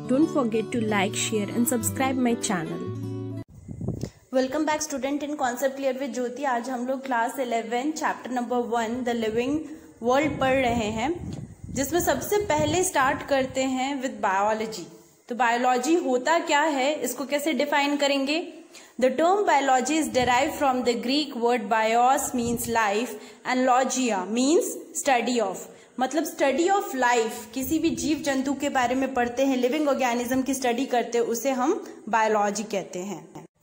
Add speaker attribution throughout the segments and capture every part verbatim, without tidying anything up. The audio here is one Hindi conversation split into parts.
Speaker 1: Don't forget to like, share and subscribe my channel.
Speaker 2: Welcome back student in concept clear with Jyoti. आज हम लोग class eleven chapter number one the living world पढ़ रहे हैं, जिसमें सबसे पहले स्टार्ट करते हैं विद बायोलॉजी। तो बायोलॉजी होता क्या है, इसको कैसे डिफाइन करेंगे। The term biology is derive from the Greek word bios means life and logia means study of, मतलब स्टडी ऑफ लाइफ। किसी भी जीव जंतु के बारे में पढ़ते हैं, लिविंग ऑर्गेनिज्म की स्टडी करते हैं, उसे हम बायोलॉजी कहते हैं।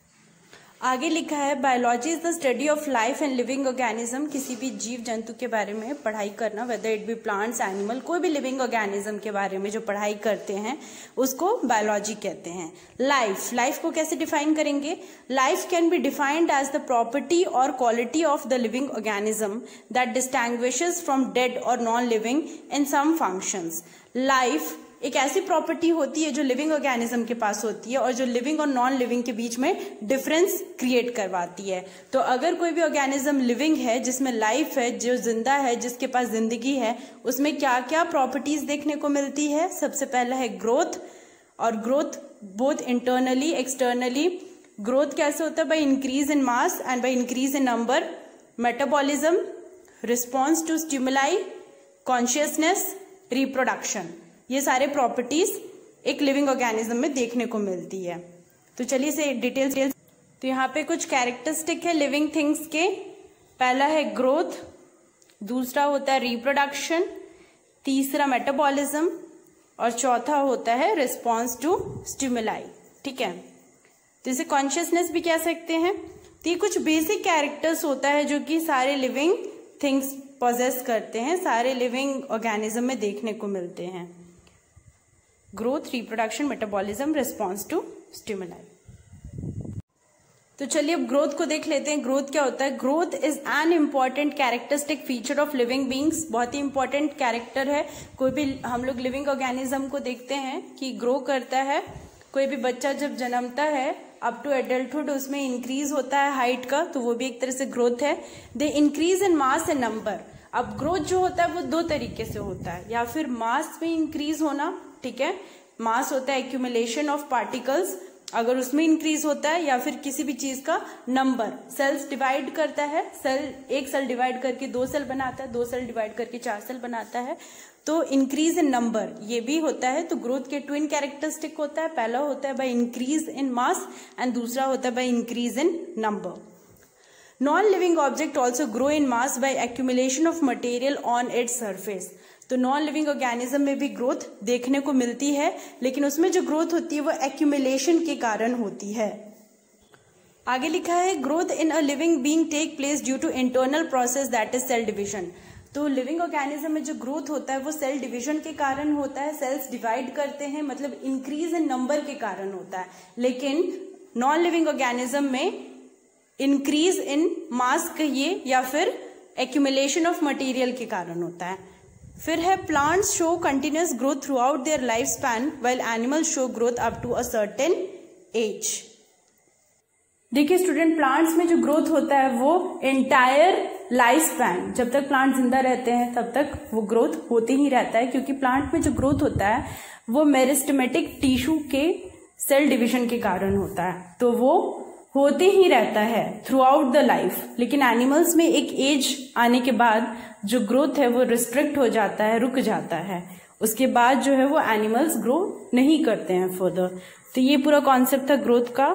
Speaker 2: आगे लिखा है biology is the study of life and living organism. किसी भी जीव जंतु के बारे में पढ़ाई करना, whether it be plants, animal, कोई भी लिविंग ऑर्गेनिज्म के बारे में जो पढ़ाई करते हैं उसको बायोलॉजी कहते हैं। लाइफ, लाइफ को कैसे डिफाइन करेंगे। Life can be defined as the property और quality of the living organism that distinguishes from dead और non living in some functions. लाइफ एक ऐसी प्रॉपर्टी होती है जो लिविंग ऑर्गेनिज्म के पास होती है और जो लिविंग और नॉन लिविंग के बीच में डिफरेंस क्रिएट करवाती है। तो अगर कोई भी ऑर्गेनिज्म लिविंग है, जिसमें लाइफ है, जो जिंदा है, जिसके पास जिंदगी है, उसमें क्या क्या प्रॉपर्टीज देखने को मिलती है। सबसे पहला है ग्रोथ, और growth both internally externally. Growth कैसे होता है, by increase in mass and by increase in number. Metabolism, response to stimuli, consciousness, reproduction, ये सारे प्रॉपर्टीज एक लिविंग ऑर्गेनिज्म में देखने को मिलती है। तो चलिए इसे डिटेल्स। तो यहाँ पे कुछ कैरेक्टरिस्टिक है लिविंग थिंग्स के। पहला है ग्रोथ, दूसरा होता है रिप्रोडक्शन, तीसरा मेटाबॉलिज्म और चौथा होता है रिस्पॉन्स टू स्टिमुलाई। ठीक है, तो इसे कॉन्शियसनेस भी कह सकते हैं। तो ये कुछ बेसिक कैरेक्टर्स होता है जो कि सारे लिविंग थिंग्स पोजेस करते हैं, सारे लिविंग ऑर्गेनिज्म में देखने को मिलते हैं। Growth, reproduction, metabolism, response to stimuli. तो चलिए अब ग्रोथ को देख लेते हैं। ग्रोथ क्या होता है। Growth is an important characteristic feature of living beings. बहुत ही इंपॉर्टेंट कैरेक्टर है। कोई भी हम लोग लिविंग ऑर्गेनिज्म को देखते हैं कि ग्रो करता है। कोई भी बच्चा जब जन्मता है अप टू एडल्टहुड, उसमें इंक्रीज होता है हाइट का, तो वो भी एक तरह से ग्रोथ है। They increase in mass and number. अब ग्रोथ जो होता है वो दो तरीके से होता है, या फिर मास में इंक्रीज होना, ठीक है, मास होता है एक्यूमुलेशन ऑफ पार्टिकल्स, अगर उसमें इंक्रीज होता है, या फिर किसी भी चीज का नंबर, सेल्स डिवाइड करता है, सेल एक सेल डिवाइड करके दो सेल बनाता है, दो सेल डिवाइड करके चार सेल बनाता है, तो इंक्रीज इन नंबर ये भी होता है। तो ग्रोथ के ट्विन कैरेक्टरिस्टिक होता है, पहला होता है by increase in mass and दूसरा होता है by increase in number. Non living object also grow in mass by accumulation of material on its surface. तो नॉन लिविंग ऑर्गेनिज्म में भी ग्रोथ देखने को मिलती है, लेकिन उसमें जो ग्रोथ होती है वो एक्यूमुलेशन के कारण होती है। आगे लिखा है growth in a living being take place due to internal process that is cell division. तो लिविंग ऑर्गेनिज्म में जो ग्रोथ होता है वो सेल डिविजन के कारण होता है, सेल्स डिवाइड करते हैं, मतलब इंक्रीज इन नंबर के कारण होता है। लेकिन नॉन लिविंग ऑर्गेनिज्म में इंक्रीज इन मास कहिए या फिर एक्यूमुलेशन ऑफ मटेरियल के कारण होता है। फिर है plants show continuous growth throughout their life span while animals show growth up to a certain age. देखिए स्टूडेंट, प्लांट्स में जो ग्रोथ होता है वो एंटायर लाइफ स्पैन, जब तक प्लांट जिंदा रहते हैं तब तक वो ग्रोथ होते ही रहता है, क्योंकि प्लांट में जो ग्रोथ होता है वो मेरिस्टेमेटिक टिश्यू के सेल डिविजन के कारण होता है, तो वो होते ही रहता है थ्रू आउट द लाइफ। लेकिन एनिमल्स में एक एज आने के बाद जो ग्रोथ है वो रिस्ट्रिक्ट हो जाता है, रुक जाता है, उसके बाद जो है वो एनिमल्स ग्रो नहीं करते हैं फर्दर। तो ये पूरा कॉन्सेप्ट था ग्रोथ का।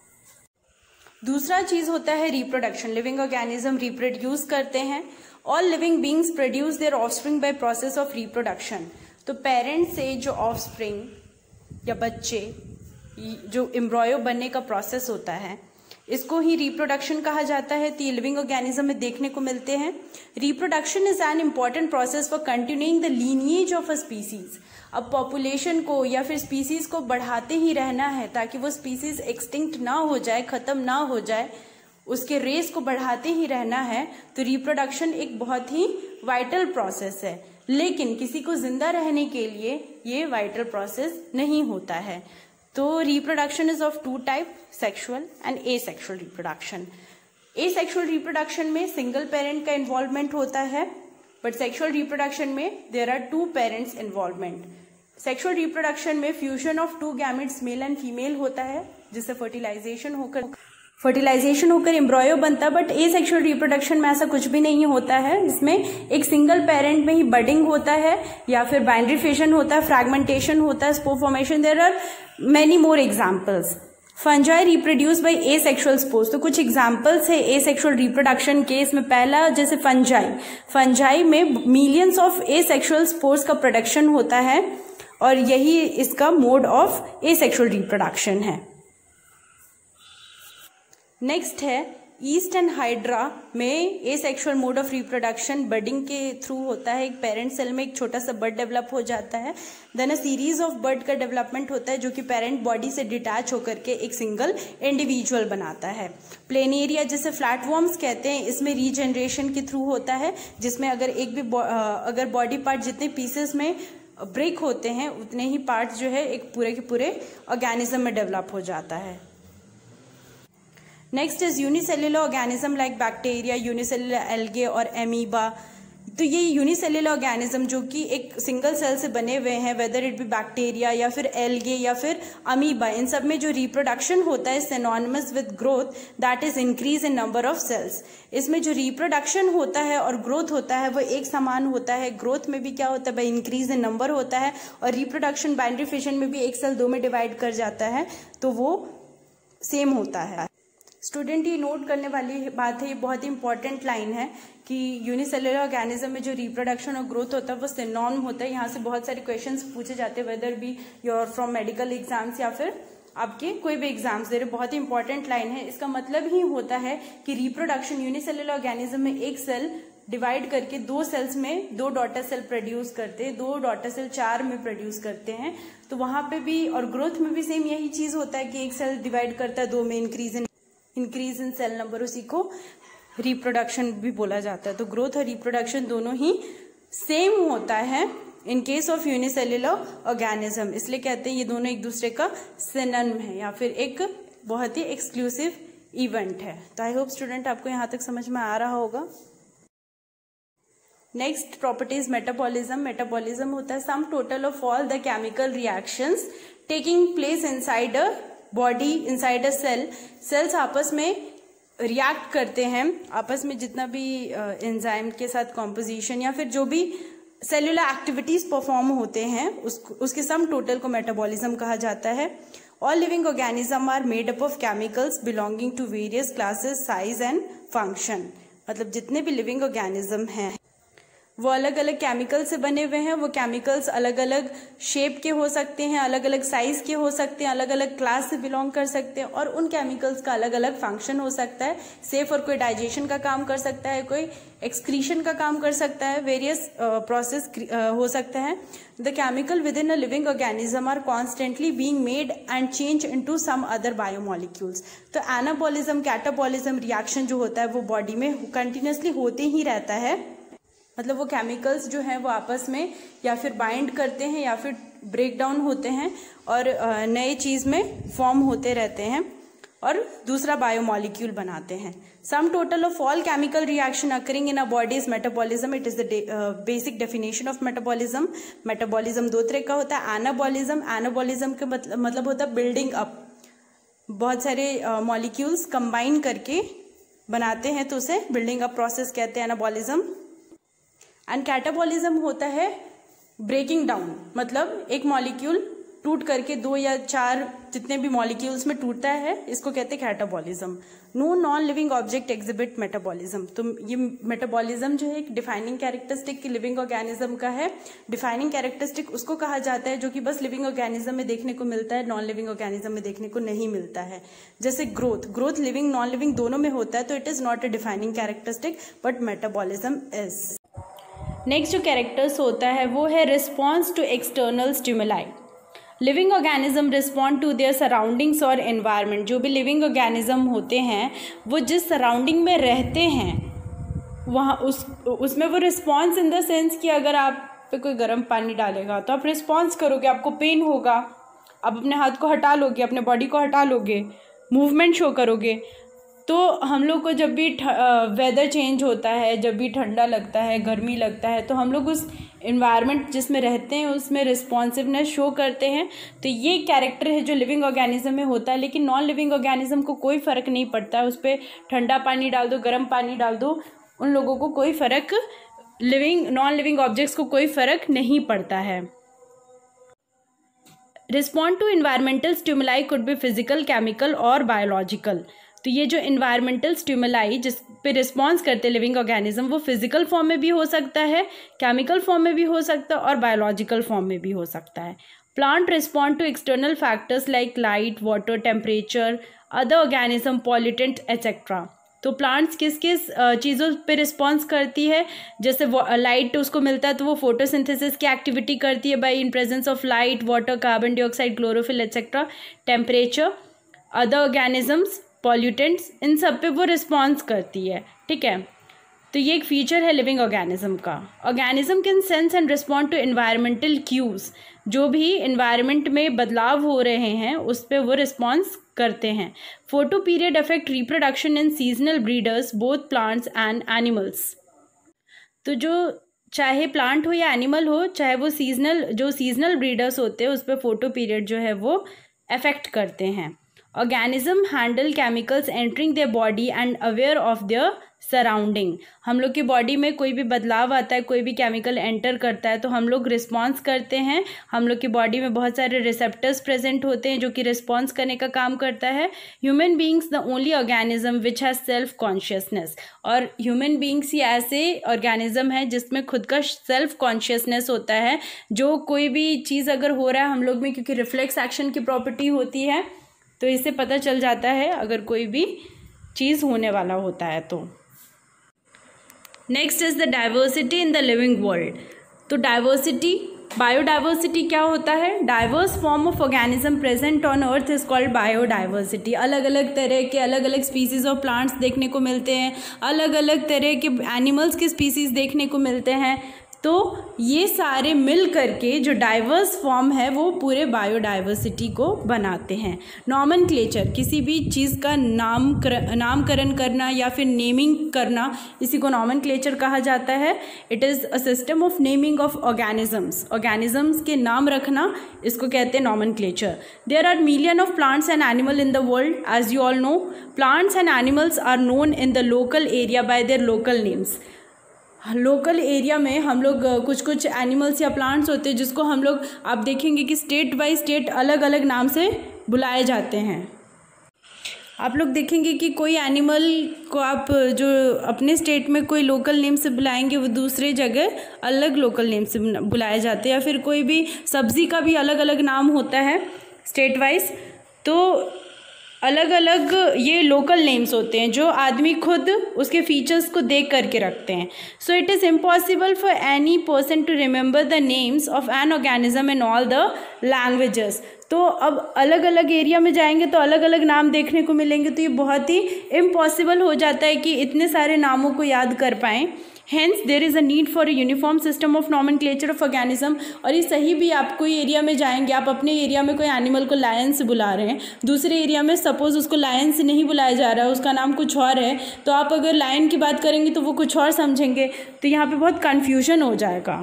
Speaker 2: दूसरा चीज होता है रिप्रोडक्शन। लिविंग ऑर्गेनिज्म रिप्रोड्यूस करते हैं। All living beings produce their offspring by process of reproduction. तो पेरेंट्स से जो ऑफस्प्रिंग या बच्चे, जो एम्ब्रॉयो बनने का प्रोसेस होता है, इसको ही रिप्रोडक्शन कहा जाता है। तो ये लिविंग ऑर्गेनिज्म में देखने को मिलते हैं। Reproduction is an important process for continuing the lineage of a species. अब पॉपुलेशन को या फिर स्पीसीज को बढ़ाते ही रहना है ताकि वो स्पीसीज एक्सटिंक्ट ना हो जाए, खत्म ना हो जाए, उसके रेस को बढ़ाते ही रहना है। तो रिप्रोडक्शन एक बहुत ही वाइटल प्रोसेस है, लेकिन किसी को जिंदा रहने के लिए ये वाइटल प्रोसेस नहीं होता है। तो reproduction is of two type, sexual and asexual reproduction. Asexual reproduction में सिंगल पेरेंट का इन्वॉल्वमेंट होता है, बट सेक्सुअल रिप्रोडक्शन में there are two parents involvement. Sexual reproduction में fusion of two gametes male and female होता है, जिससे फर्टिलाइजेशन होकर फर्टिलाइजेशन होकर एम्ब्रॉयो बनता है। बट ए सेक्सुअल रिप्रोडक्शन में ऐसा कुछ भी नहीं होता है। इसमें एक सिंगल पेरेंट में ही बडिंग होता है या फिर बाइनरी फिशन होता है, फ्रैगमेंटेशन होता है, spore formation. There are many more examples. Fungi reproduce by asexual spores. तो कुछ एग्जाम्पल्स है ए सेक्सुअल रिप्रोडक्शन के। इसमें पहला जैसे फंजाई, फंजाई में millions of asexual spores का प्रोडक्शन होता है और यही इसका mode of asexual reproduction है। नेक्स्ट है ईस्ट एंड हाइड्रा में asexual mode of reproduction budding के थ्रू होता है। एक पेरेंट सेल में एक छोटा सा बड डेवलप हो जाता है, then a series of bud का डेवलपमेंट होता है जो कि पेरेंट बॉडी से डिटैच होकर के एक सिंगल इंडिविजुअल बनाता है। प्लेनेरिया जिसे फ्लैटवॉर्म्स कहते हैं, इसमें रीजनरेशन के थ्रू होता है, जिसमें अगर एक भी अगर बॉडी पार्ट जितने पीसेस में ब्रेक होते हैं उतने ही पार्ट्स जो है एक पूरे के पूरे ऑर्गेनिज्म में डेवलप हो जाता है। Next is unicellular organism like bacteria, unicellular algae और एमीबा। तो ये यूनिसेल्युलर ऑर्गेनिज्म जो कि एक सिंगल सेल से बने हुए हैं, वेदर इट बी बैक्टीरिया या फिर एल्गे या फिर अमीबा, इन सब में जो रिप्रोडक्शन होता है synonymous with growth, that is increase in number of cells. इसमें जो रिप्रोडक्शन होता है और ग्रोथ होता है वो एक समान होता है। ग्रोथ में भी क्या होता है भाई, इंक्रीज इन नंबर होता है, और रिप्रोडक्शन बाइनरी फिशन में भी एक सेल दो में डिवाइड कर जाता है, तो वो सेम होता है। स्टूडेंट ये नोट करने वाली बात है, ये बहुत ही इंपॉर्टेंट लाइन है कि यूनिसेल्युलर ऑर्गेनिज्म में जो रिप्रोडक्शन और ग्रोथ होता है वो सिनोनिम होता है। यहाँ से बहुत सारे क्वेश्चंस पूछे जाते हैं, whether be your from medical exams या फिर आपके कोई भी एग्जाम्स दे रहे। बहुत ही इंपॉर्टेंट लाइन है। इसका मतलब ही होता है कि रिप्रोडक्शन यूनिसेल्युलर ऑर्गेनिज्म में एक सेल डिवाइड करके दो सेल्स में दो डॉटर सेल प्रोड्यूस करते हैं, दो डॉटर सेल चार में प्रोड्यूस करते हैं। तो वहां पे भी और ग्रोथ में भी सेम यही चीज होता है कि एक सेल डिवाइड करता है दो में, increase in increase in cell number, उसी को रिप्रोडक्शन भी बोला जाता है। तो ग्रोथ और रिप्रोडक्शन दोनों ही सेम होता है in case of unicellular organism, इसलिए कहते हैं ये दोनों एक दूसरे का सिनोनिम है या फिर एक बहुत ही एक्सक्लूसिव इवेंट है। तो आई होप स्टूडेंट आपको यहां तक समझ में आ रहा होगा। Next properties metabolism. मेटाबॉलिज्म होता है sum total of all the chemical reactions taking place inside a body, inside a cell. Cells आपस में रिएक्ट करते हैं, आपस में जितना भी एंजाइम के साथ कॉम्पोजिशन या फिर जो भी सेल्यूलर एक्टिविटीज परफॉर्म होते हैं उस, उसके सम टोटल को मेटाबॉलिज्म कहा जाता है। All living organism are made up of chemicals belonging to various classes, size and function. मतलब जितने भी लिविंग ऑर्गेनिज्म हैं वो अलग अलग केमिकल से बने हुए हैं। वो केमिकल्स अलग अलग शेप के हो सकते हैं, अलग अलग साइज के हो सकते हैं, अलग अलग क्लास से बिलोंग कर सकते हैं, और उन केमिकल्स का अलग अलग फंक्शन हो सकता है। सेफ और कोई डाइजेशन का काम कर सकता है, कोई एक्सक्रीशन का काम कर सकता है, वेरियस प्रोसेस uh, uh, हो सकता है। The chemical within a living organism are constantly being made and change into some other biomolecules. तो एनाबॉलिज्म, कैटाबॉलिज्म रिएक्शन जो होता है वो बॉडी में कंटिन्यूसली होते ही रहता है। मतलब वो केमिकल्स जो हैं वो आपस में या फिर बाइंड करते हैं या फिर ब्रेक डाउन होते हैं और नए चीज में फॉर्म होते रहते हैं और दूसरा बायोमोलिक्यूल बनाते हैं। Sum total of all chemical reaction occurring in a body is metabolism. It is the basic definition of metabolism. Metabolism दो तरह का होता है। एनाबॉलिज्म, एनाबॉलिज्म का मतलब मतलब होता है बिल्डिंग अप, बहुत सारे मॉलिक्यूल्स uh, कंबाइन करके बनाते हैं तो उसे बिल्डिंग अप प्रोसेस कहते हैं, एनाबॉलिज्म। एंड कैटाबॉलिज्म होता है ब्रेकिंग डाउन, मतलब एक मॉलिक्यूल टूट करके दो या चार जितने भी मॉलिक्यूल्स में टूटता है, इसको कहते हैं catabolism. No non living object exhibit metabolism. तो ये मेटाबॉलिज्म जो है एक डिफाइनिंग कैरेक्टरिस्टिक लिविंग ऑर्गेनिज्म का है। डिफाइनिंग कैरेक्टरिस्टिक उसको कहा जाता है जो कि बस लिविंग ऑर्गेनिज्म में देखने को मिलता है, नॉन लिविंग ऑर्गेनिज्म में देखने को नहीं मिलता है। जैसे growth, growth living non living दोनों में होता है, तो it is not a defining characteristic but metabolism is. Next जो कैरेक्टर्स होता है वो है response to external stimuli. Living organism respond to their surroundings और एनवायरनमेंट। जो भी लिविंग ऑर्गेनिज्म होते हैं वो जिस सराउंडिंग में रहते हैं वहाँ उस उसमें वो रिस्पॉन्स इन द सेंस कि अगर आप पे कोई गर्म पानी डालेगा तो आप रिस्पॉन्स करोगे, आपको पेन होगा, आप अपने हाथ को हटा लोगे, अपने बॉडी को हटा लोगे, मूवमेंट शो करोगे। तो हम लोग को जब भी वेदर चेंज होता है, जब भी ठंडा लगता है, गर्मी लगता है, तो हम लोग उस इन्वायरमेंट जिसमें रहते हैं उसमें रिस्पॉन्सिवनेस शो करते हैं। तो ये कैरेक्टर है जो लिविंग ऑर्गेनिज्म में होता है। लेकिन नॉन लिविंग ऑर्गेनिज्म को कोई फ़र्क नहीं पड़ता है, उस पर ठंडा पानी डाल दो, गर्म पानी डाल दो, उन लोगों को कोई फ़र्क, लिविंग नॉन लिविंग ऑब्जेक्ट्स को कोई फ़र्क नहीं पड़ता है। Respond to environmental stimuli could be physical, chemical और बायोलॉजिकल। तो ये जो इन्वायरमेंटल स्टिमुलाई जिस पे रिस्पॉन्स करते हैं लिविंग ऑर्गेनिज्म, वो फिजिकल फॉर्म में भी हो सकता है, केमिकल फॉर्म में भी हो सकता है और बायोलॉजिकल फॉर्म में भी हो सकता है। Plant respond to external factors like light, water, temperature, other organism, pollutant etcetera. तो प्लांट्स किस किस चीज़ों पे रिस्पॉन्स करती है, जैसे लाइट उसको मिलता है तो वो फोटोसिंथेसिस की एक्टिविटी करती है by in presence of light, water, carbon dioxide, chlorophyll etcetera. Temperature, other organisms, pollutants, इन सब पे वो रिस्पॉन्स करती है। ठीक है, तो ये एक फीचर है लिविंग ऑर्गेनिज्म का। Organism can sense and respond to environmental cues, जो भी एनवायरनमेंट में बदलाव हो रहे हैं उस पर वो रिस्पॉन्स करते हैं। Photo period affect reproduction in seasonal breeders, both plants and animals. तो जो चाहे प्लांट हो या एनिमल हो, चाहे वो सीजनल, जो सीजनल ब्रीडर्स होते हैं उस पर फोटो पीरियड जो है वो अफेक्ट करते हैं। Organism handle chemicals entering their body and aware of their surrounding. हम लोग की बॉडी में कोई भी बदलाव आता है, कोई भी केमिकल एंटर करता है तो हम लोग रिस्पॉन्स करते हैं। हम लोग की बॉडी में बहुत सारे रिसेप्टर्स प्रेजेंट होते हैं जो कि रिस्पॉन्स करने का काम करता है। Human beings the only organism which has self consciousness. और ह्यूमन बींग्स ही ऐसे ऑर्गेनिज्म है जिसमें खुद का सेल्फ कॉन्शियसनेस होता है। जो कोई भी चीज़ अगर हो रहा है हम लोग में, क्योंकि रिफ्लेक्स एक्शन की प्रॉपर्टी होती है, तो इससे पता चल जाता है अगर कोई भी चीज़ होने वाला होता है तो। Next is the diversity in the living world. तो डाइवर्सिटी, बायोडाइवर्सिटी क्या होता है? Diverse form of organism present on earth is called biodiversity. अलग अलग तरह के, अलग अलग स्पीसीज ऑफ प्लांट्स देखने को मिलते हैं, अलग अलग तरह के एनिमल्स के स्पीसीज देखने को मिलते हैं। तो ये सारे मिल करके जो डाइवर्स फॉर्म है वो पूरे बायोडाइवर्सिटी को बनाते हैं। नॉमेनक्लेचर, किसी भी चीज़ का नाम कर, नामकरण करना या फिर नेमिंग करना, इसी को नॉमेनक्लेचर कहा जाता है। It is a system of naming of organisms. Organisms के नाम रखना, इसको कहते हैं nomenclature. There are million of plants and animal in the world, as you all know. Plants and animals are known in the local area by their local names. Local area में हम लोग कुछ कुछ एनिमल्स या प्लांट्स होते हैं जिसको हम लोग, आप देखेंगे कि स्टेट बाय स्टेट अलग अलग नाम से बुलाए जाते हैं। आप लोग देखेंगे कि कोई एनिमल को आप जो अपने स्टेट में कोई लोकल नेम से बुलाएंगे वो दूसरे जगह अलग लोकल नेम से बुलाए जाते हैं। या फिर कोई भी सब्ज़ी का भी अलग अलग नाम होता है स्टेट वाइज। तो अलग अलग ये लोकल नेम्स होते हैं जो आदमी खुद उसके फीचर्स को देख करके रखते हैं। So it is impossible for any person to remember the names of an organism in all the languages. तो अब अलग अलग एरिया में जाएंगे तो अलग अलग नाम देखने को मिलेंगे, तो ये बहुत ही इम्पॉसिबल हो जाता है कि इतने सारे नामों को याद कर पाएँ। Hence there is a need for a uniform system of nomenclature of organism। और ये सही भी, आप कोई एरिया में जाएंगे, आप अपने एरिया में कोई एनिमल को लायन से बुला रहे हैं, दूसरे एरिया में सपोज उसको लायन से नहीं बुलाया जा रहा है, उसका नाम कुछ और है, तो आप अगर लायन की बात करेंगे तो वो कुछ और समझेंगे, तो यहाँ पे बहुत कन्फ्यूजन हो जाएगा।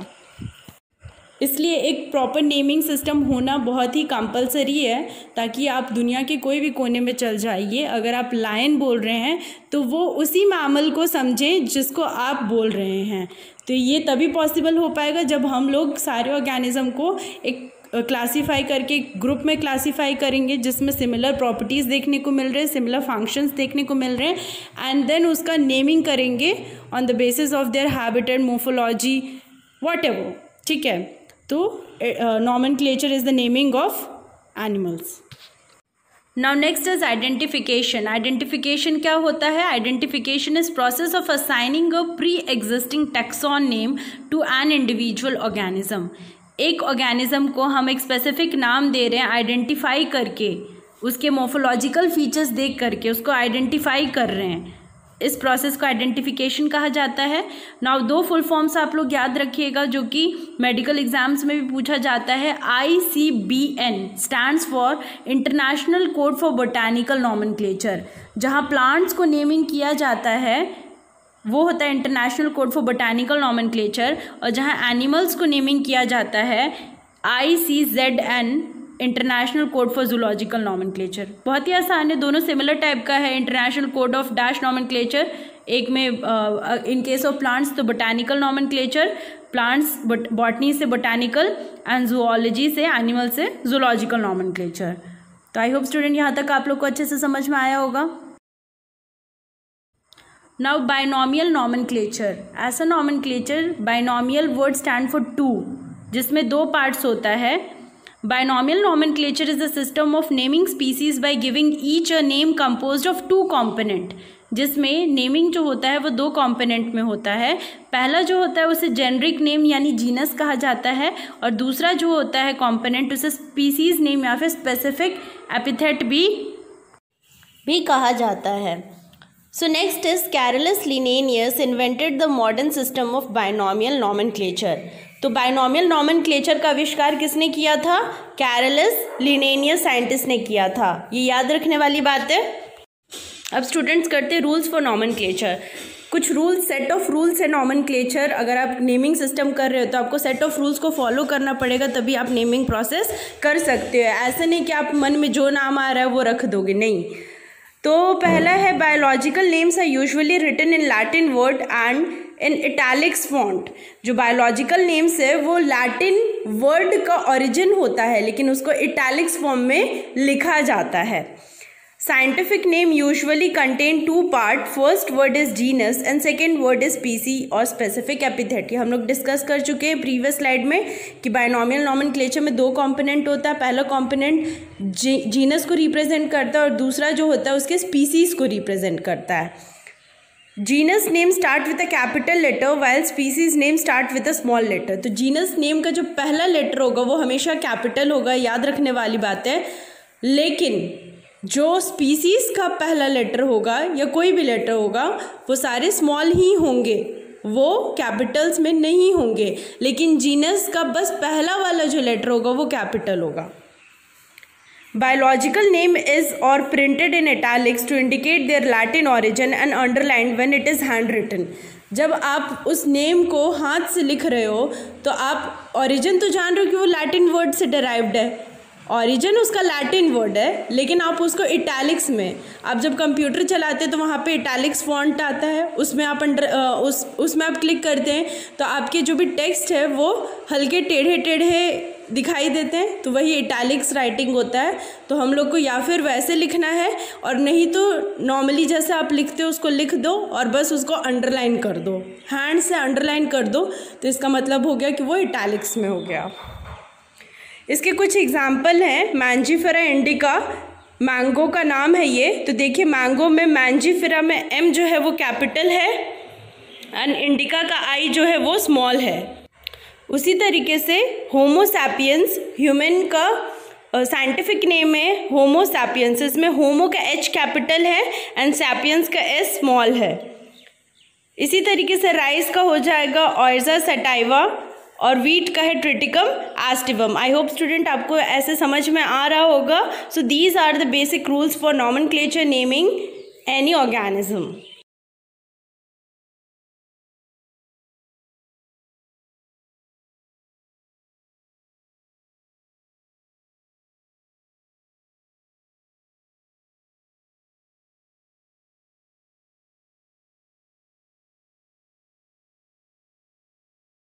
Speaker 2: इसलिए एक प्रॉपर नेमिंग सिस्टम होना बहुत ही कंपलसरी है, ताकि आप दुनिया के कोई भी कोने में चल जाइए, अगर आप लायन बोल रहे हैं तो वो उसी मैमल को समझें जिसको आप बोल रहे हैं। तो ये तभी पॉसिबल हो पाएगा जब हम लोग सारे ऑर्गेनिज्म को एक क्लासीफाई करके ग्रुप में क्लासीफाई करेंगे जिसमें सिमिलर प्रॉपर्टीज़ देखने को मिल रहे हैं, सिमिलर फंक्शंस देखने को मिल रहे हैं, एंड देन उसका नेमिंग करेंगे on the basis of their habitat, morphology, whatever. ठीक है, तो nomenclature is the naming of animals. Now next is identification. Identification क्या होता है? Identification is process of assigning a pre existing taxon name to an individual organism. एक ऑर्गेनिज्म को हम एक स्पेसिफिक नाम दे रहे हैं आइडेंटिफाई करके, उसके मोर्फोलॉजिकल फीचर्स देख करके उसको आइडेंटिफाई कर रहे हैं। इस प्रोसेस को आइडेंटिफिकेशन कहा जाता है। नाउ दो फुल फॉर्म्स आप लोग याद रखिएगा जो कि मेडिकल एग्जाम्स में भी पूछा जाता है। I C B N stands for international code for botanical nomenclature. जहाँ प्लांट्स को नेमिंग किया जाता है वो होता है international code for botanical nomenclature, और जहाँ एनिमल्स को नेमिंग किया जाता है I C Z N international code for zoological nomenclature. बहुत ही आसान है, दोनों सिमिलर टाइप का है। International code of dash nomenclature, एक में इन केस ऑफ प्लांट्स तो बोटानिकल नॉमेनक्लेचर, प्लांट्स बॉटनी से बोटानिकल एंड जूलॉजी से एनिमल से जूलॉजिकल नॉमेनक्लेचर। तो आई होप स्टूडेंट यहाँ तक आप लोग को अच्छे से समझ में आया होगा। Now binomial nomenclature. ऐसा nomenclature, binomial word stand for two, जिसमें दो पार्ट्स होता है। Binomial nomenclature is the system of naming species by giving each a name composed of two component, जिसमें नेमिंग जो होता है वो दो कंपोनेंट में होता है। पहला जो होता है उसे जेनरिक नेम यानी जीनस कहा जाता है, और दूसरा जो होता है कंपोनेंट उसे स्पीसीज नेम या फिर स्पेसिफिक एपिथेट भी भी कहा जाता है। So next is Carolus Linnaeus invented the modern system of binomial nomenclature. तो बाइनोमियल नॉमेनक्लेचर का आविष्कार किसने किया था? कैरोलस लिनेनियस साइंटिस्ट ने किया था। ये याद रखने वाली बात है। अब स्टूडेंट्स करते हैं रूल्स फॉर नॉमेनक्लेचर। कुछ रूल्स, सेट ऑफ रूल्स है नॉमेनक्लेचर। अगर आप नेमिंग सिस्टम कर रहे हो तो आपको सेट ऑफ रूल्स को फॉलो करना पड़ेगा, तभी आप नेमिंग प्रोसेस कर सकते हो। ऐसा नहीं कि आप मन में जो नाम आ रहा है वो रख दोगे, नहीं। तो पहला है biological names are usually written in Latin word and in italics font. जो बायोलॉजिकल नेम्स है वो लैटिन वर्ड का ओरिजिन होता है, लेकिन उसको इटैलिक्स फॉर्म में लिखा जाता है। Scientific name usually contain two part, first word is genus and second word is species और स्पेसिफिक एपिथेट। हम लोग डिस्कस कर चुके हैं प्रीवियस स्लाइड में कि बाइनोमियल नॉमेनक्लेचर में दो कंपोनेंट होता है। पहला कंपोनेंट जी, जीनस को रिप्रेजेंट करता है और दूसरा जो होता है उसके स्पीसीज को रिप्रेजेंट करता है। Genus name start with a capital letter while species name start with a small letter. तो जीनस नेम का जो पहला लेटर होगा वो हमेशा कैपिटल होगा, याद रखने वाली बात है। लेकिन जो स्पीसीज का पहला लेटर होगा या कोई भी लेटर होगा वो सारे स्मॉल ही होंगे, वो कैपिटल्स में नहीं होंगे। लेकिन जीनस का बस पहला वाला जो लेटर होगा वो कैपिटल होगा। Biological name is or printed in italics to indicate their Latin origin and underlined when it is handwritten. जब आप उस नेम को हाथ से लिख रहे हो तो आप ओरिजिन तो जान रहे हो कि वो लैटिन वर्ड से डिराइव्ड है, ओरिजिन उसका लैटिन वर्ड है, लेकिन आप उसको इटैलिक्स में, आप जब कंप्यूटर चलाते हैं तो वहाँ पे इटैलिक्स फॉन्ट आता है, उसमें आप अंडर उस उसमें आप क्लिक करते हैं तो आपके जो भी टेक्स्ट है वो हल्के टेढ़े टेढ़े दिखाई देते हैं, तो वही इटैलिक्स राइटिंग होता है। तो हम लोग को या फिर वैसे लिखना है, और नहीं तो नॉर्मली जैसे आप लिखते हो उसको लिख दो और बस उसको अंडरलाइन कर दो, हैंड से अंडरलाइन कर दो, तो इसका मतलब हो गया कि वो इटैलिक्स में हो गया। इसके कुछ एग्जाम्पल हैं। मैंजीफेरा इंडिका, मैंगो का नाम है ये। तो देखिए मैंगो में मैंजीफेरा में एम जो है वो कैपिटल है एंड इंडिका का आई जो है वो स्मॉल है। उसी तरीके से होमो सैपियंस, ह्यूमन का साइंटिफिक नेम है होमो सैपियंस। इसमें होमो का एच कैपिटल है एंड सैपियंस का एस स्मॉल है। इसी तरीके से राइस का हो जाएगा ओयजा सटाइवा और वीट का है triticum aestivum. I hope student आपको ऐसे समझ में आ रहा होगा। So these are the basic rules for nomenclature naming any organism.